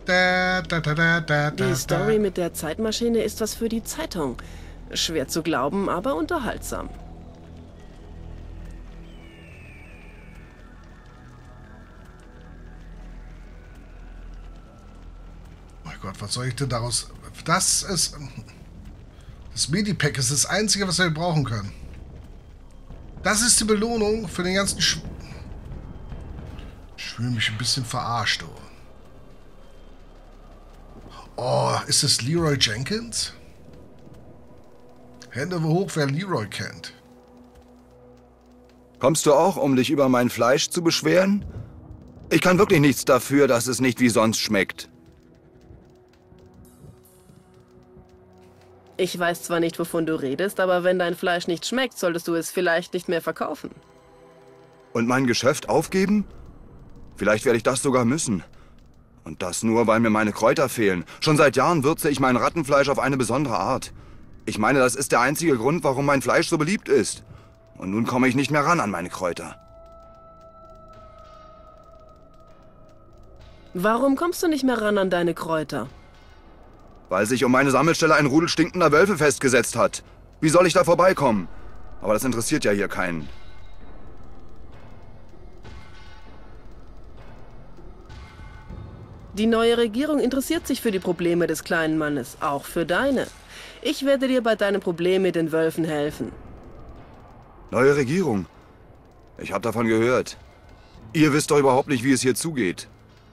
Die Story mit der Zeitmaschine ist was für die Zeitung. Schwer zu glauben, aber unterhaltsam. Mein Gott, was soll ich denn daraus... Das Medipack ist das Einzige, was wir brauchen können. Das ist die Belohnung für den ganzen Ich fühle mich ein bisschen verarscht, oh. Oh, ist es Leroy Jenkins? Hände hoch, wer Leroy kennt. Kommst du auch, um dich über mein Fleisch zu beschweren? Ich kann wirklich nichts dafür, dass es nicht wie sonst schmeckt. Ich weiß zwar nicht, wovon du redest, aber wenn dein Fleisch nicht schmeckt, solltest du es vielleicht nicht mehr verkaufen. Und mein Geschäft aufgeben? Vielleicht werde ich das sogar müssen. Und das nur, weil mir meine Kräuter fehlen. Schon seit Jahren würze ich mein Rattenfleisch auf eine besondere Art. Ich meine, das ist der einzige Grund, warum mein Fleisch so beliebt ist. Und nun komme ich nicht mehr ran an meine Kräuter. Warum kommst du nicht mehr ran an deine Kräuter? Weil sich um meine Sammelstelle ein Rudel stinkender Wölfe festgesetzt hat. Wie soll ich da vorbeikommen? Aber das interessiert ja hier keinen. Die neue Regierung interessiert sich für die Probleme des kleinen Mannes, auch für deine. Ich werde dir bei deinem Problem mit den Wölfen helfen. Neue Regierung? Ich habe davon gehört. Ihr wisst doch überhaupt nicht, wie es hier zugeht.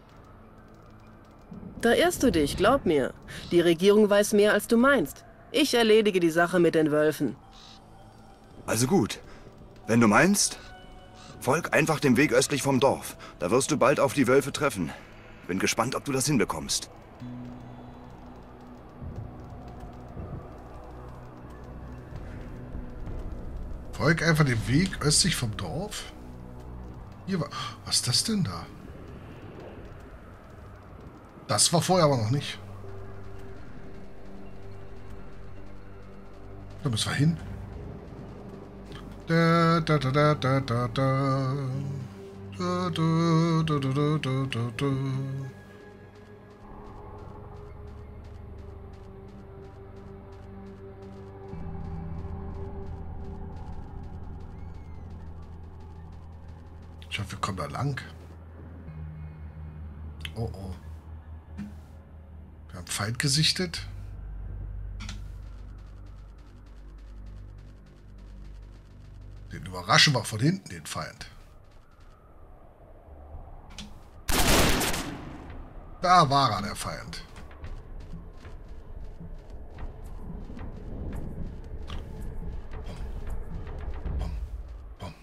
Da irrst du dich, glaub mir. Die Regierung weiß mehr, als du meinst. Ich erledige die Sache mit den Wölfen. Also gut. Wenn du meinst, folg einfach dem Weg östlich vom Dorf. Da wirst du bald auf die Wölfe treffen. Bin gespannt, ob du das hinbekommst. Folg einfach den Weg östlich vom Dorf. Hier war... Was ist das denn da? Das war vorher aber noch nicht. Da müssen wir hin. Da, da, da, da, da, da, da. Da, da, da, da, da, da, da. Ich hoffe, wir kommen da lang. Oh, oh. Wir haben Feind gesichtet. Den überraschen wir von hinten, den Feind. Da war er, der Feind. Bom, bom, bom.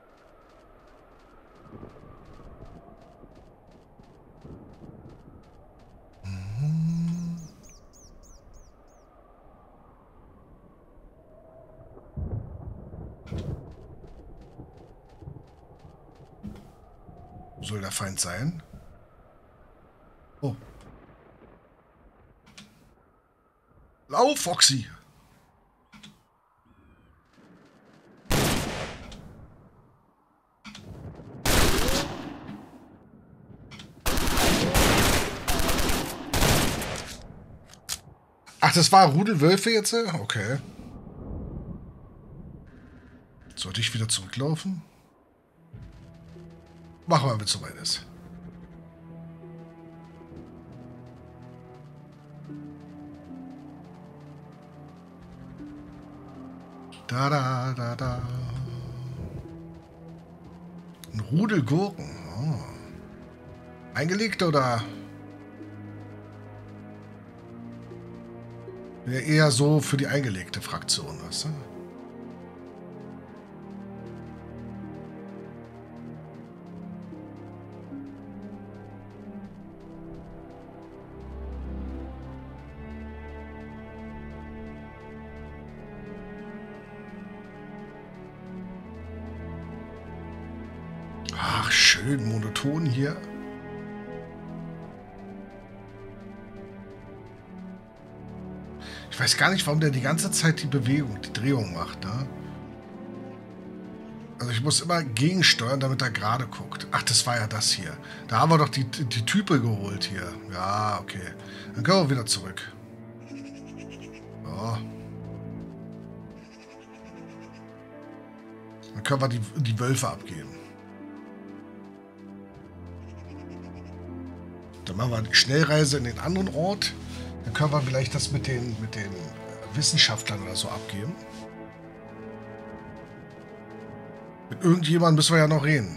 Soll der Feind sein? Oh. Lauf, Foxy! Ach, das war Rudel Wölfe jetzt? Okay. Sollte ich wieder zurücklaufen? Machen wir, wenn es soweit ist. Da, da, da, da. Ein Rudel Gurken. Oh. Eingelegt oder? Wäre eher so für die eingelegte Fraktion, weißt du? Ach, schön monoton hier. Ich weiß gar nicht, warum der die ganze Zeit die Bewegung, die Drehung macht, ne? Also ich muss immer gegensteuern, damit er gerade guckt. Ach, das war ja das hier. Da haben wir doch die Type geholt hier. Ja, okay. Dann können wir wieder zurück. So. Dann können wir die Wölfe abgeben. Dann machen wir die Schnellreise in den anderen Ort. Dann können wir vielleicht das mit den Wissenschaftlern oder so abgeben. Mit irgendjemandem müssen wir ja noch reden.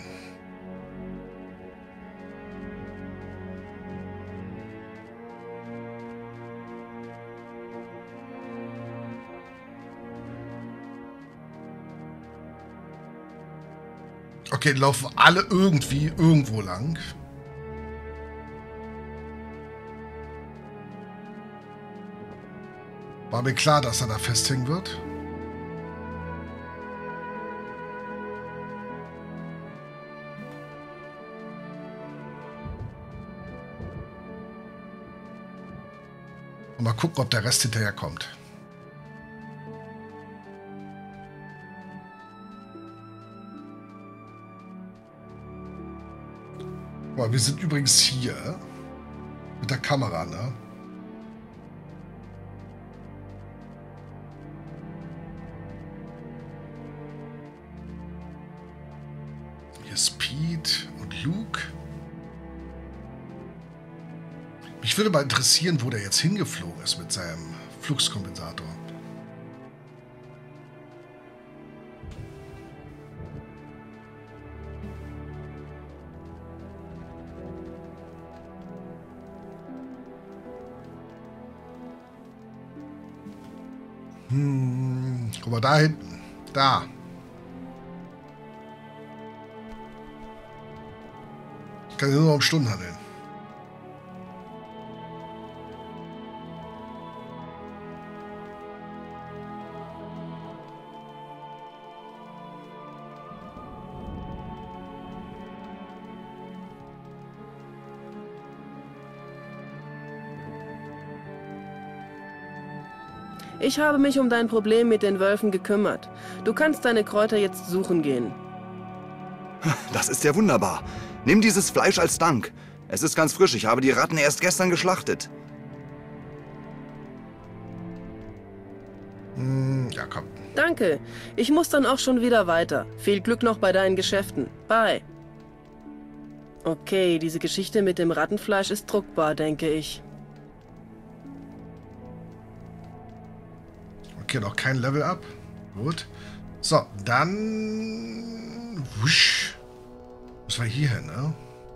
Okay, laufen alle irgendwie irgendwo lang. War mir klar, dass er da festhängen wird. Und mal gucken, ob der Rest hinterher kommt. Boah, wir sind übrigens hier mit der Kamera, ne? Hier Speed und Luke. Mich würde mal interessieren, wo der jetzt hingeflogen ist mit seinem Fluxkompensator. Guck mal, da hinten. Da. Ich kann nur noch um Stunden handeln. Ich habe mich um dein Problem mit den Wölfen gekümmert. Du kannst deine Kräuter jetzt suchen gehen. Das ist ja wunderbar. Nimm dieses Fleisch als Dank. Es ist ganz frisch. Ich habe die Ratten erst gestern geschlachtet. Ja, komm. Danke. Ich muss dann auch schon wieder weiter. Viel Glück noch bei deinen Geschäften. Bye. Okay, diese Geschichte mit dem Rattenfleisch ist druckbar, denke ich. Okay, noch kein Level up. Gut. So, dann... Wusch. Müssen wir hier hin, ne?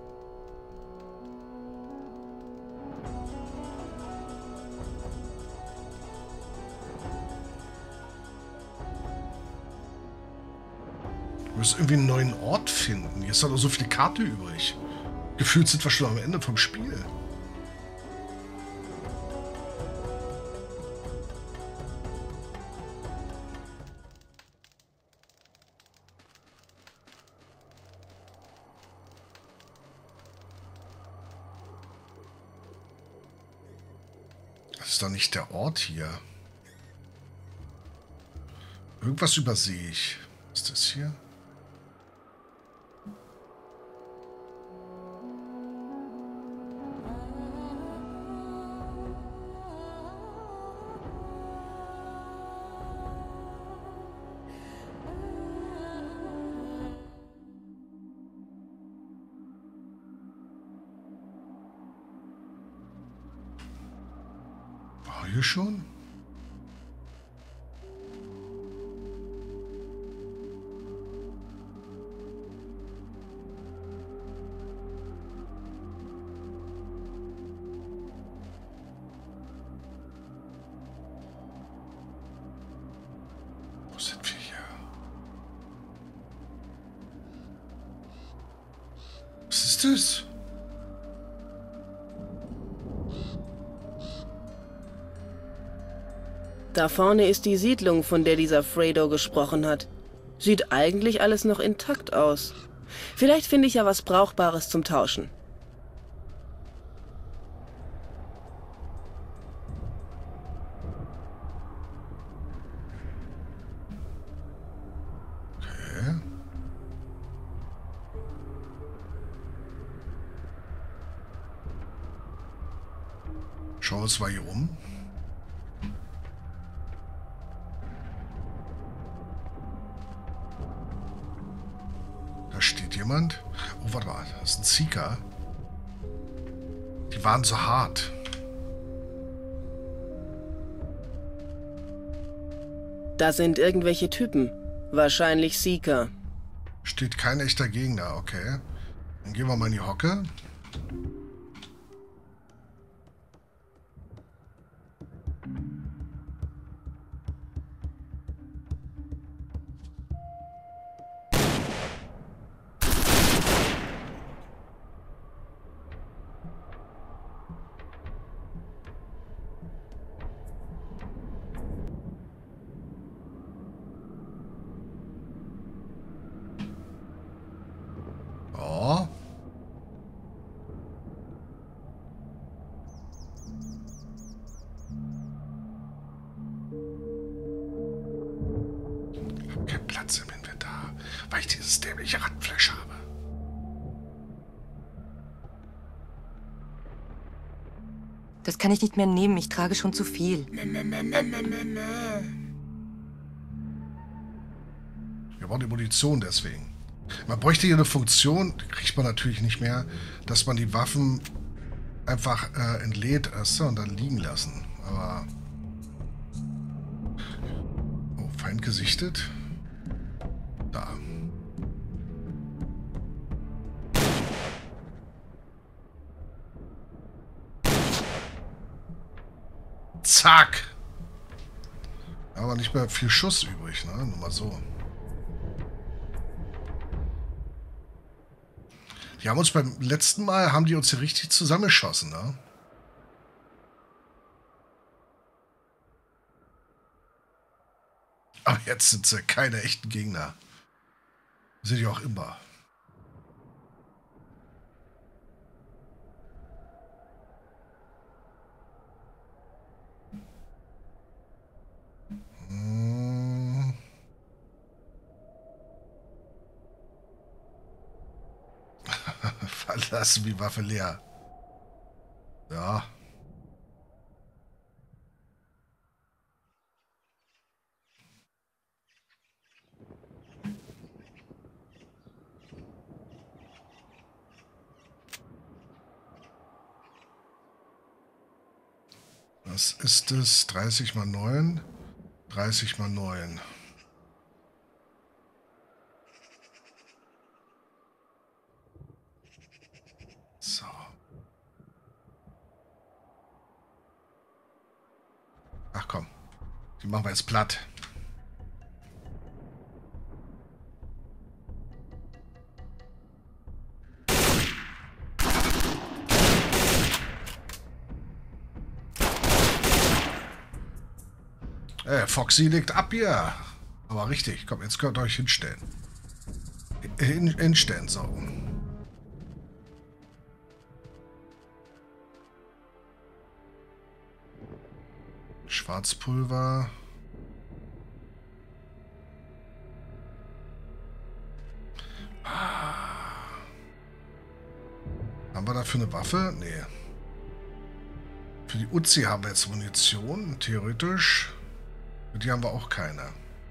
Wir müssen irgendwie einen neuen Ort finden. Hier ist doch noch so viele Karte übrig. Gefühlt sind wir schon am Ende vom Spiel. Das ist doch nicht der Ort hier. Irgendwas übersehe ich. Was ist das hier? War hier schon? Wo sind wir hier? Was ist das? Da vorne ist die Siedlung, von der dieser Fredo gesprochen hat. Sieht eigentlich alles noch intakt aus. Vielleicht finde ich ja was Brauchbares zum Tauschen. Okay. Schauen wir uns mal hier um. Da steht jemand. Oh, warte mal. Das ist ein Seeker. Die waren so hart. Da sind irgendwelche Typen. Wahrscheinlich Seeker. Steht kein echter Gegner, okay. Dann gehen wir mal in die Hocke. Oh. Ich habe keinen Platz im Inventar, weil ich dieses dämliche Rattenfleisch habe. Das kann ich nicht mehr nehmen. Ich trage schon zu viel. Wir brauchen die Munition deswegen. Man bräuchte hier eine Funktion, die kriegt man natürlich nicht mehr, dass man die Waffen einfach entlädt und dann liegen lassen. Aber... Oh, Feind gesichtet. Da. Zack! Aber nicht mehr viel Schuss übrig, ne? Nur mal so. Die haben uns beim letzten Mal, haben die uns hier richtig zusammengeschossen, ne? Aber jetzt sind sie keine echten Gegner. Sind die auch immer. Verlassen die Waffe leer. Ja. Was ist es? 30 mal 9. 30 mal 9. So. Ach komm. Die machen wir jetzt platt. Foxy liegt ab hier. Aber richtig. Komm, jetzt könnt ihr euch hinstellen. Hinstellen, so. Schwarzpulver. Haben wir dafür eine Waffe? Nee. Für die Uzi haben wir jetzt Munition, theoretisch. Für die haben wir auch keine.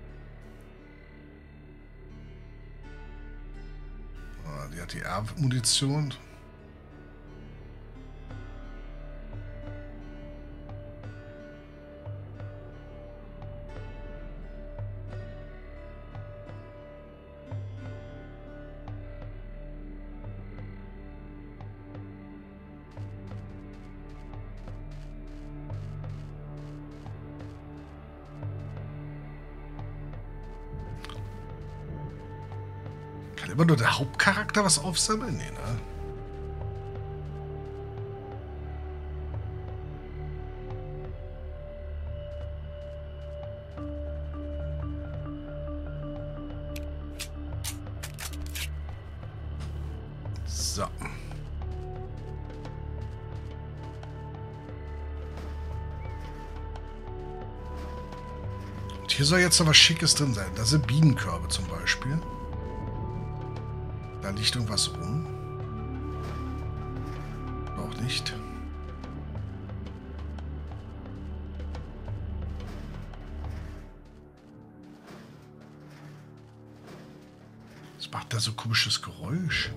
Die hat die R-Munition. Kann immer nur der Hauptcharakter was aufsammeln? Nee, ne? So. Und hier soll jetzt noch was Schickes drin sein. Da sind Bienenkörbe zum Beispiel. Da liegt irgendwas rum. Auch nicht. Was macht da so komisches Geräusch?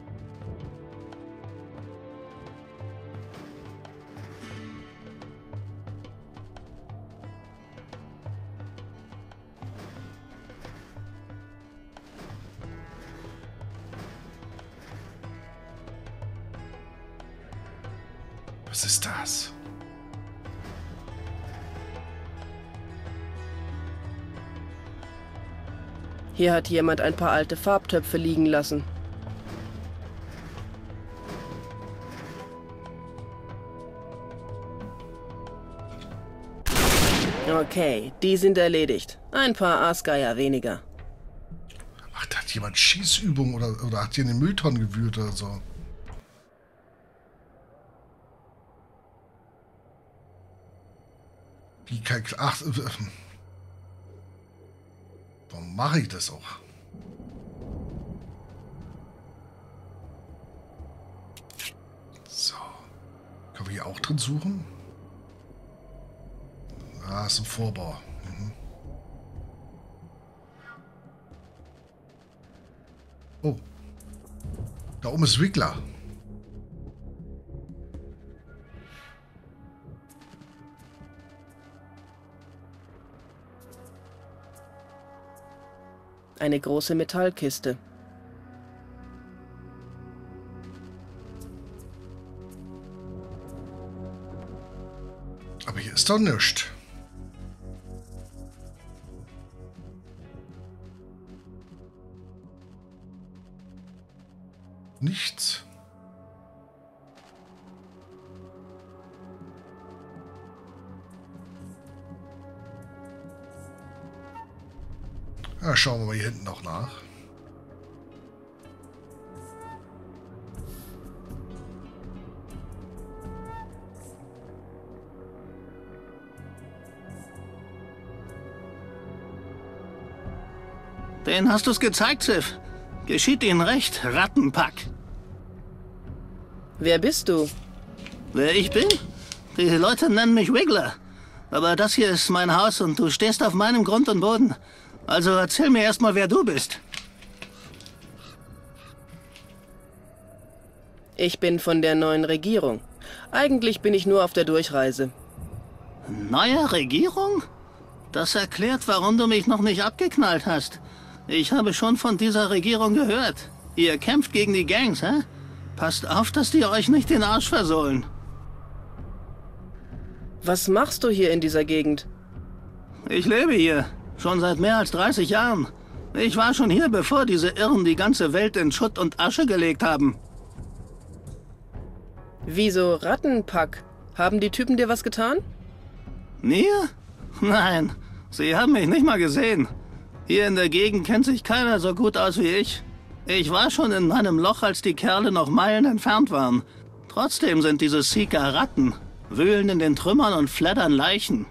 Was ist das? Hier hat jemand ein paar alte Farbtöpfe liegen lassen. Okay, die sind erledigt. Ein paar Aasgeier weniger. Ach, da hat jemand Schießübungen oder hat hier in den Mülltonnen gewühlt oder so. Wie kann ich... Ach... Warum mache ich das auch? So. Können wir hier auch drin suchen? Ah, ist ein Vorbau. Mhm. Oh. Da oben ist Wiggler. Eine große Metallkiste. Aber hier ist doch nichts. Nichts. Ja, schauen wir mal hier hinten noch nach. Den hast du's gezeigt, Sif. Geschieht Ihnen recht, Rattenpack. Wer bist du? Wer ich bin? Die Leute nennen mich Wiggler. Aber das hier ist mein Haus und du stehst auf meinem Grund und Boden. Also erzähl mir erstmal, wer du bist. Ich bin von der neuen Regierung. Eigentlich bin ich nur auf der Durchreise. Neue Regierung? Das erklärt, warum du mich noch nicht abgeknallt hast. Ich habe schon von dieser Regierung gehört. Ihr kämpft gegen die Gangs, hä? Passt auf, dass die euch nicht den Arsch versohlen. Was machst du hier in dieser Gegend? Ich lebe hier. Schon seit mehr als 30 Jahren. Ich war schon hier, bevor diese Irren die ganze Welt in Schutt und Asche gelegt haben. Wieso Rattenpack? Haben die Typen dir was getan? Mir? Nein, sie haben mich nicht mal gesehen. Hier in der Gegend kennt sich keiner so gut aus wie ich. Ich war schon in meinem Loch, als die Kerle noch Meilen entfernt waren. Trotzdem sind diese Seeker Ratten, wühlen in den Trümmern und fleddern Leichen.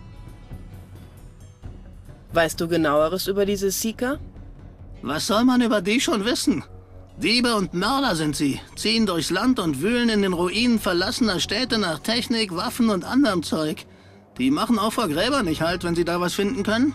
Weißt du genaueres über diese Seeker? Was soll man über die schon wissen? Diebe und Mörder sind sie, ziehen durchs Land und wühlen in den Ruinen verlassener Städte nach Technik, Waffen und anderem Zeug. Die machen auch vor Gräbern nicht halt, wenn sie da was finden können.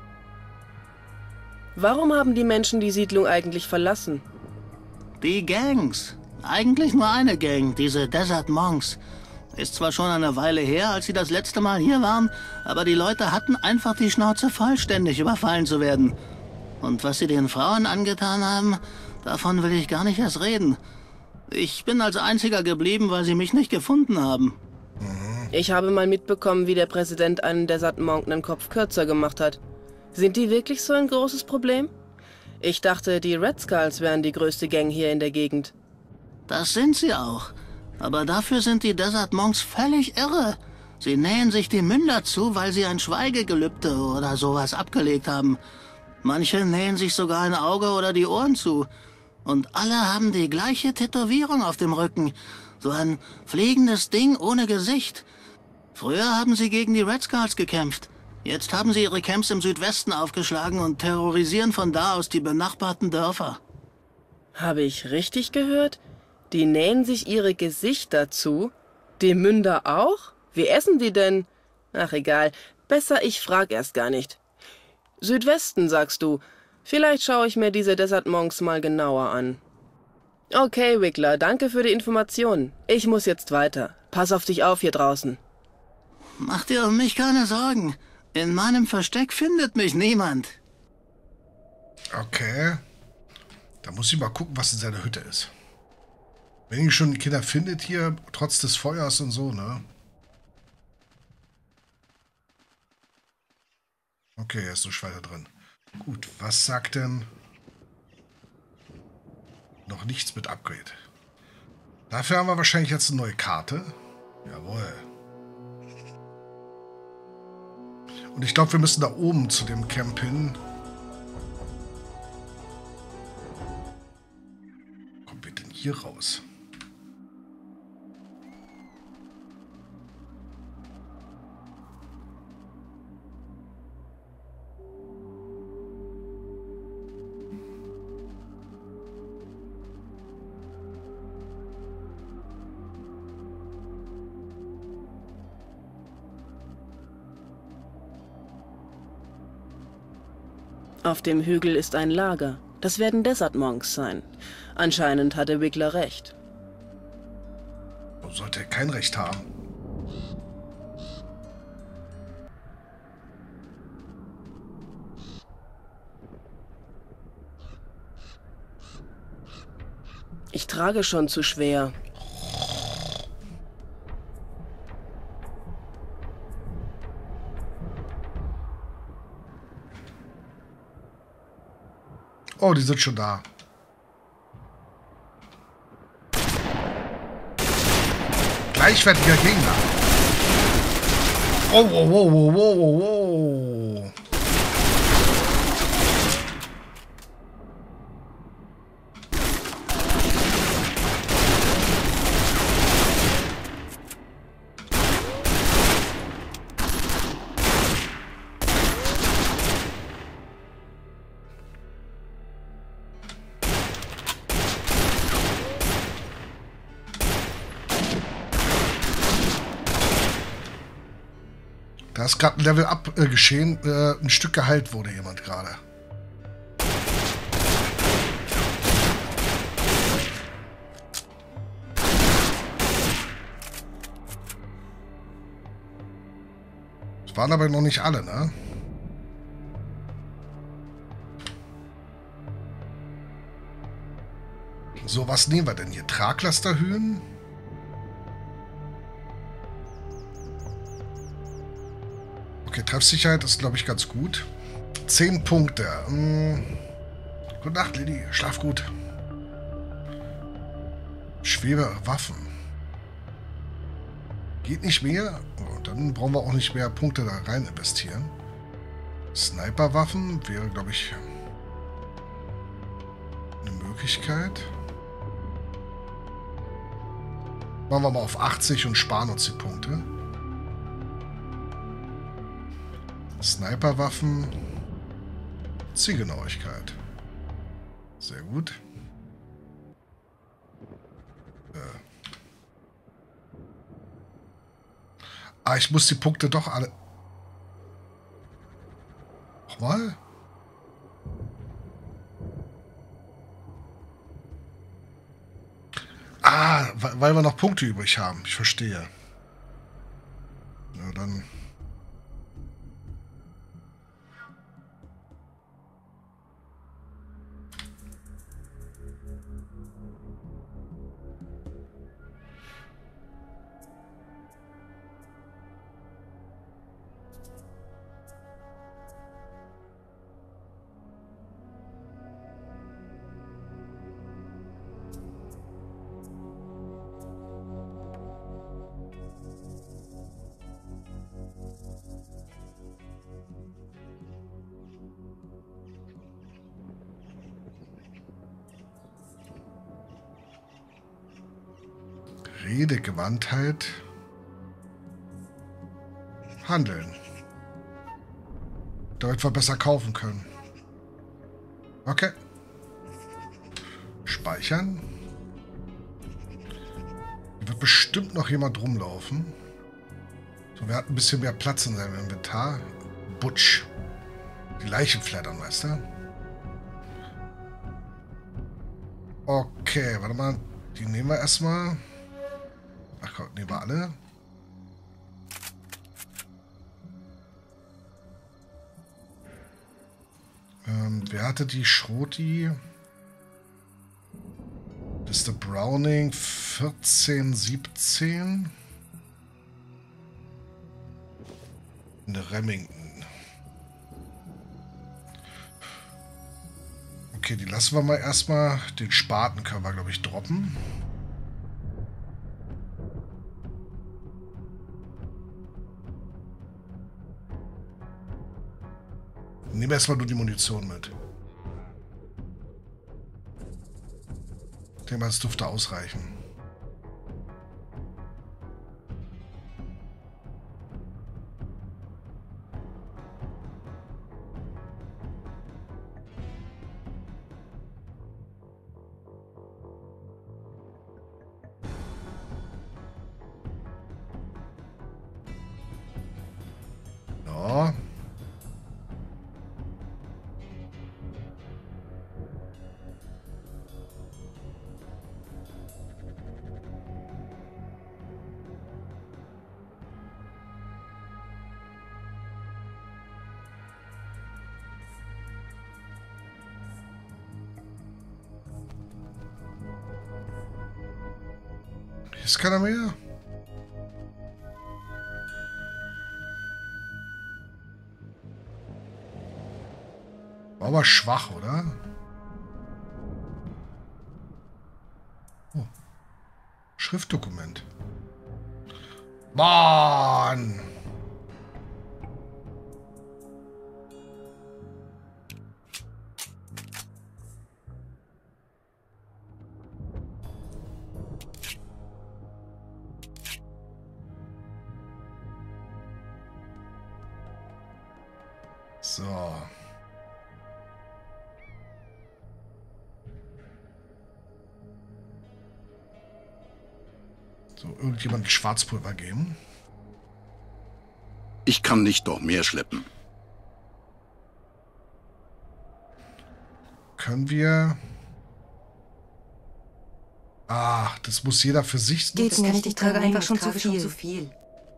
Warum haben die Menschen die Siedlung eigentlich verlassen? Die Gangs. Eigentlich nur eine Gang, diese Desert Monks. Ist zwar schon eine Weile her, als sie das letzte Mal hier waren, aber die Leute hatten einfach die Schnauze voll, ständig überfallen zu werden. Und was sie den Frauen angetan haben, davon will ich gar nicht erst reden. Ich bin als einziger geblieben, weil sie mich nicht gefunden haben. Ich habe mal mitbekommen, wie der Präsident einen Desert Monk einen Kopf kürzer gemacht hat. Sind die wirklich so ein großes Problem? Ich dachte, die Red Skulls wären die größte Gang hier in der Gegend. Das sind sie auch. Aber dafür sind die Desert Monks völlig irre. Sie nähen sich die Münder zu, weil sie ein Schweigegelübde oder sowas abgelegt haben. Manche nähen sich sogar ein Auge oder die Ohren zu. Und alle haben die gleiche Tätowierung auf dem Rücken. So ein fliegendes Ding ohne Gesicht. Früher haben sie gegen die Red Skulls gekämpft. Jetzt haben sie ihre Camps im Südwesten aufgeschlagen und terrorisieren von da aus die benachbarten Dörfer. Habe ich richtig gehört? Die nähen sich ihre Gesichter zu? Die Münder auch? Wie essen die denn? Ach egal, besser ich frag erst gar nicht. Südwesten, sagst du. Vielleicht schaue ich mir diese Desert Monks mal genauer an. Okay, Wiggler, danke für die Information. Ich muss jetzt weiter. Pass auf dich auf hier draußen. Mach dir um mich keine Sorgen. In meinem Versteck findet mich niemand. Okay. Da muss ich mal gucken, was in seiner Hütte ist. Wenn ihr schon Kinder findet hier, trotz des Feuers und so, ne? Okay, er ist so weiter drin. Gut, was sagt denn... Noch nichts mit Upgrade. Dafür haben wir wahrscheinlich jetzt eine neue Karte. Jawohl. Und ich glaube, wir müssen da oben zu dem Camp hin. Kommen wir denn hier raus? Auf dem Hügel ist ein Lager. Das werden Desert Monks sein. Anscheinend hatte Wiggler recht. Warum sollte er kein Recht haben? Ich trage schon zu schwer. Oh, die sind schon da. Gleichwertiger Gegner. Oh, oh, oh, oh, oh, oh, oh. Da ist gerade ein Level-Up geschehen. Ein Stück geheilt wurde jemand gerade. Das waren aber noch nicht alle, ne? So, was nehmen wir denn hier? Traglasterhöhen? Okay, Treffsicherheit ist, glaube ich, ganz gut. 10 Punkte. Gute Nacht, Lilly. Schlaf gut. Schwere Waffen. Geht nicht mehr. Oh, dann brauchen wir auch nicht mehr Punkte da rein investieren. Sniperwaffen wäre, glaube ich, eine Möglichkeit. Machen wir mal auf 80 und sparen uns die Punkte. Sniperwaffen. Zielgenauigkeit. Sehr gut. Ich muss die Punkte doch alle... Nochmal? Weil wir noch Punkte übrig haben. Ich verstehe. Ja, dann... Redegewandtheit. Handeln. Damit wir besser kaufen können. Okay. Speichern. Hier wird bestimmt noch jemand rumlaufen. So, wer hat ein bisschen mehr Platz in seinem Inventar? Butch. Die Leichen flattern, weißt du? Okay, warte mal. Die nehmen wir erstmal. Ach Gott, nehmen wir alle. Wer hatte die Schroti? Das ist der Browning 1417. Eine Remington. Okay, die lassen wir mal erstmal. Den Spaten können wir, glaube ich, droppen. Nehmen wir erstmal nur die Munition mit. Ich denke mal, das dürfte ausreichen. Ja. Hier ist keiner mehr. War aber schwach, oder? Oh. Schriftdokument. Mann! So. So, irgendjemand Schwarzpulver geben. Ich kann nicht noch mehr schleppen. Können wir... Ah, das muss jeder für sich Geht nutzen. nicht, ich trage einfach schon zu viel.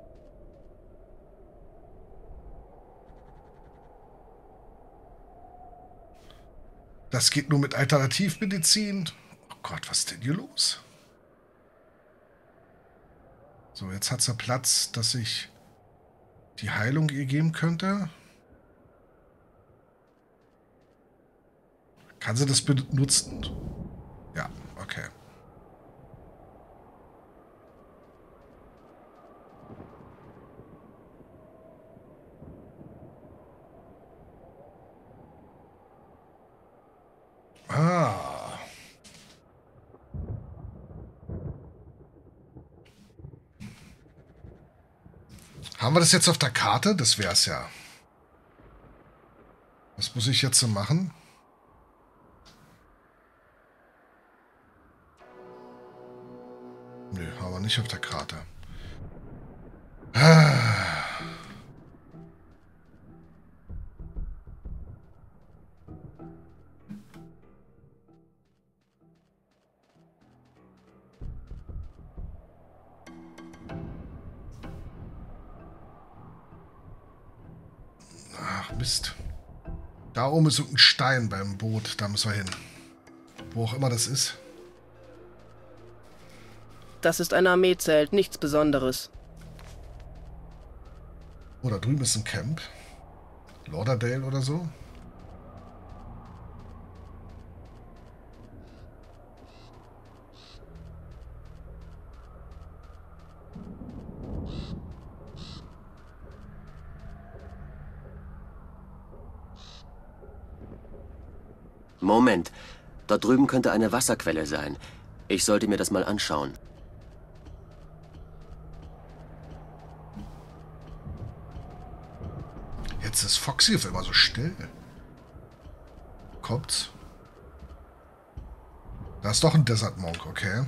Das geht nur mit Alternativmedizin. Oh Gott, was ist denn hier los? So, jetzt hat sie Platz, dass ich die Heilung ihr geben könnte. Kann sie das benutzen? Ja, okay. Ah. Haben wir das jetzt auf der Karte? Das wäre es ja. Was muss ich jetzt so machen? Nö, haben wir nicht auf der Karte. Ah. Ach, Mist. Da oben ist ein Stein beim Boot. Da müssen wir hin. Wo auch immer das ist. Das ist ein Armeezelt, nichts Besonderes. Oh, da drüben ist ein Camp. Lauderdale oder so. Moment, dort drüben könnte eine Wasserquelle sein. Ich sollte mir das mal anschauen. Jetzt ist Foxy auf immer so still. Kommt's? Da ist doch ein Desert Monk, okay.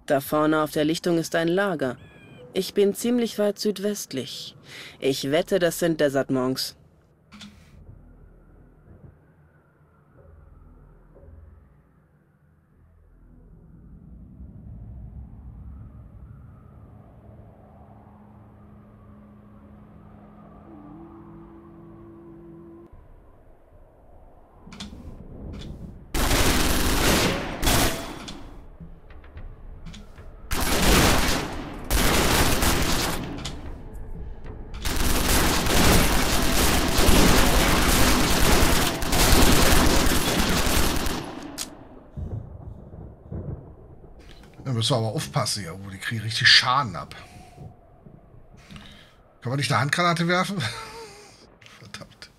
Da vorne auf der Lichtung ist ein Lager. Ich bin ziemlich weit südwestlich. Ich wette, das sind Desert Monks. Da müssen wir aber aufpassen hier. Oh, die kriegen richtig Schaden ab. Kann man nicht eine Handgranate werfen? Verdammt.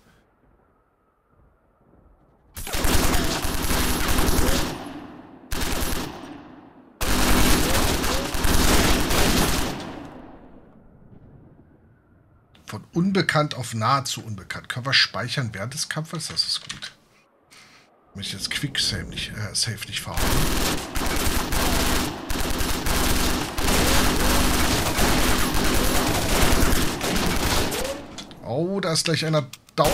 Von unbekannt auf nahezu unbekannt. Können wir speichern während des Kampfes? Das ist gut. Wenn ich jetzt Quicksave nicht, Save nicht verhauen. Oh, da ist gleich einer down.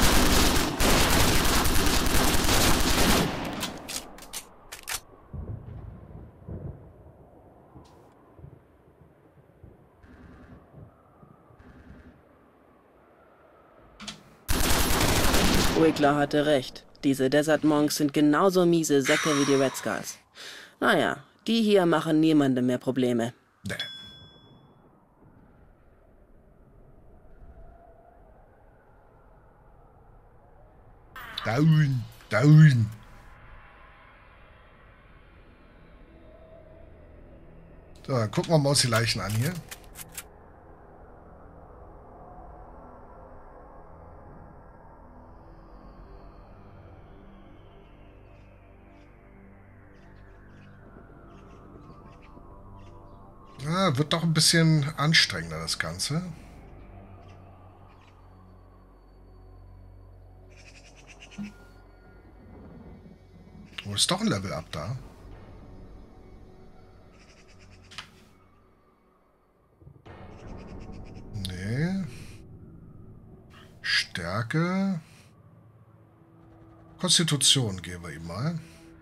Wiggler hatte recht. Diese Desert Monks sind genauso miese Säcke wie die Red Skulls. Naja, die hier machen niemandem mehr Probleme. Nee. Down, down. So, dann gucken wir mal uns die Leichen an hier. Ja, wird doch ein bisschen anstrengender, das Ganze. Oh, ist doch ein Level-Up da. Nee. Stärke. Konstitution geben wir ihm mal.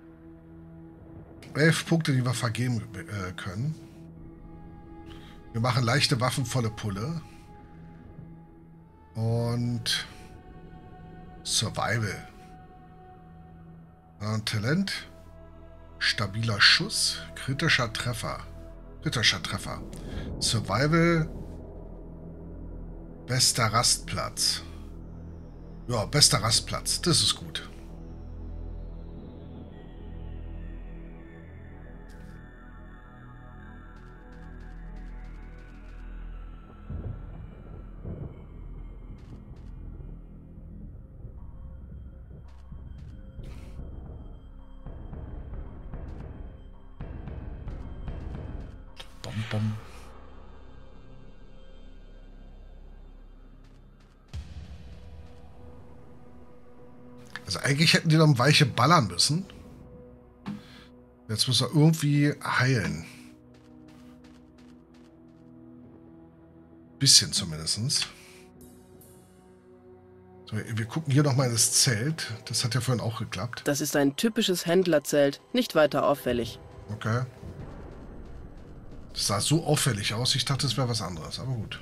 11 Punkte, die wir vergeben können. Wir machen leichte Waffen volle Pulle. Und Survival. Talent. Stabiler Schuss. Kritischer Treffer. Kritischer Treffer. Survival. Bester Rastplatz. Ja, bester Rastplatz. Das ist gut. Bom. Also eigentlich hätten die noch weiche ballern müssen. Jetzt muss er irgendwie heilen. Bisschen zumindest. So, wir gucken hier nochmal in das Zelt. Das hat ja vorhin auch geklappt. Das ist ein typisches Händlerzelt, nicht weiter auffällig. Okay. Das sah so auffällig aus, ich dachte, es wäre was anderes, aber gut.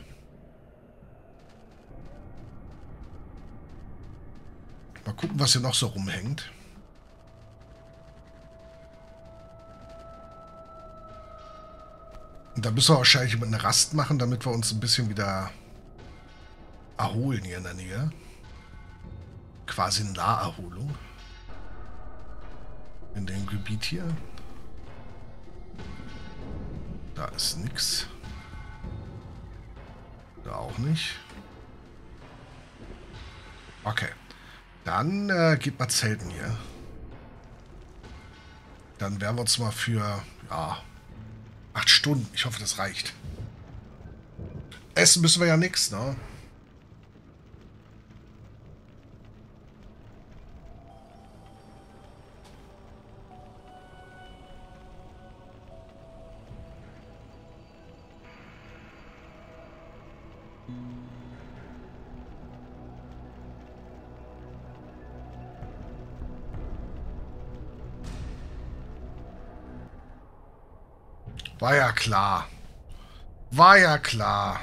Mal gucken, was hier noch so rumhängt. Und da müssen wir wahrscheinlich eine Rast machen, damit wir uns ein bisschen wieder erholen hier in der Nähe. Quasi eine Naherholung. In dem Gebiet hier. Da ist nichts. Da auch nicht. Okay. Dann geht mal zelten hier. Dann werden wir uns mal für, ja, 8 Stunden. Ich hoffe, das reicht. Essen müssen wir ja nichts, ne? War ja klar. War ja klar.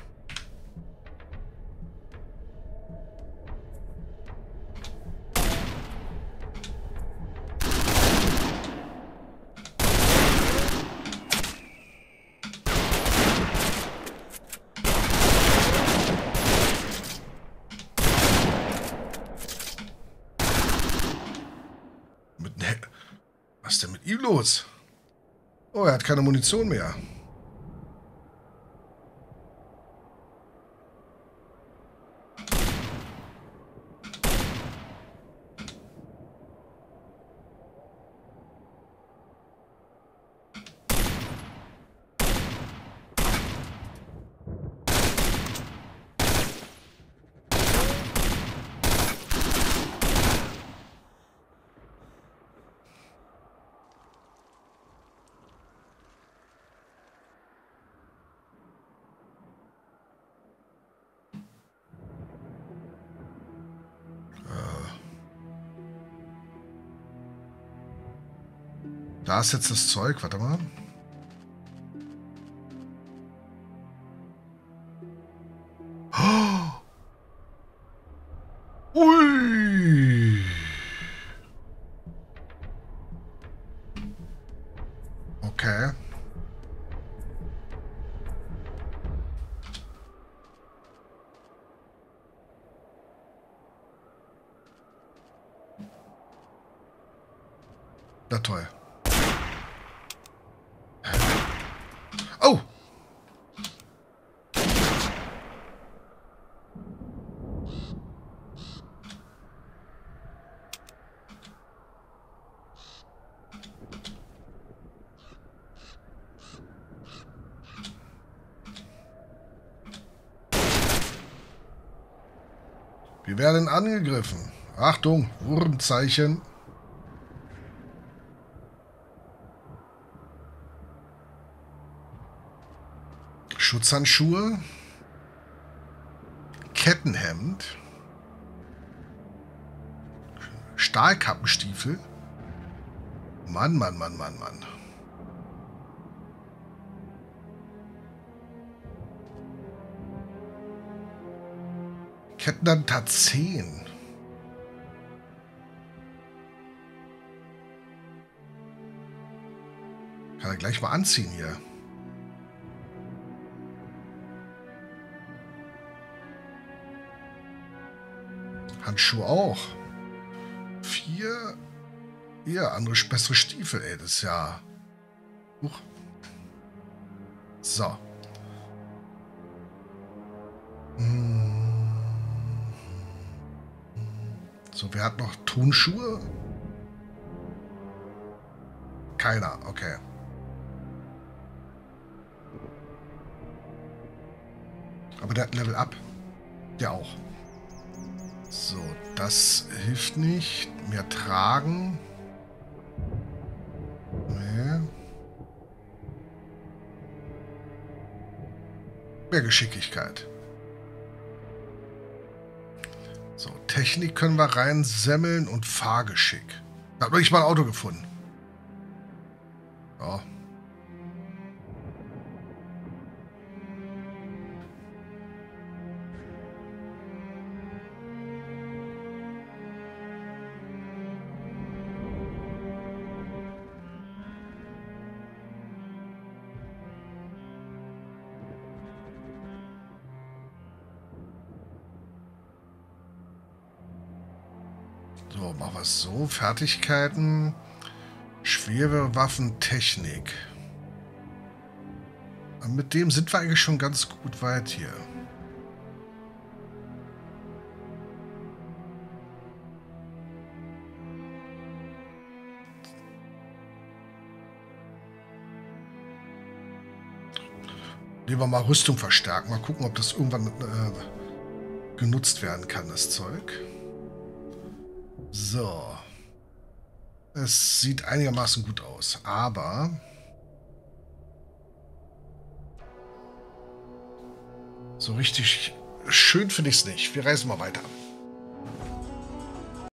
Was ist denn mit ihm los? Oh, er hat keine Munition mehr. Da ist jetzt das Zeug, warte mal. Oh. Ui. Okay. Na toll. Oh! Wir werden angegriffen. Achtung, Wurmzeichen. Schutzhandschuhe, Kettenhemd, Stahlkappenstiefel. Mann, Mann, Mann, Mann, Mann. Kettenhemd 10. Kann er gleich mal anziehen hier. Handschuhe auch. 4. Ja, andere bessere Stiefel, ey. Das ist ja... So. So, wer hat noch Turnschuhe? Keiner, okay. Aber der hat Level Up. Der auch. So, das hilft nicht. Mehr tragen. Nee. Mehr Geschicklichkeit. So, Technik können wir reinsemmeln und Fahrgeschick. Da habe ich mal ein Auto gefunden. Ja. So, machen wir es so. Fertigkeiten. Schwere Waffentechnik. Mit dem sind wir eigentlich schon ganz gut weit hier. Nehmen wir mal Rüstung verstärken. Mal gucken, ob das irgendwann genutzt werden kann, das Zeug. So. Es sieht einigermaßen gut aus, aber... So richtig schön finde ich es nicht. Wir reisen mal weiter.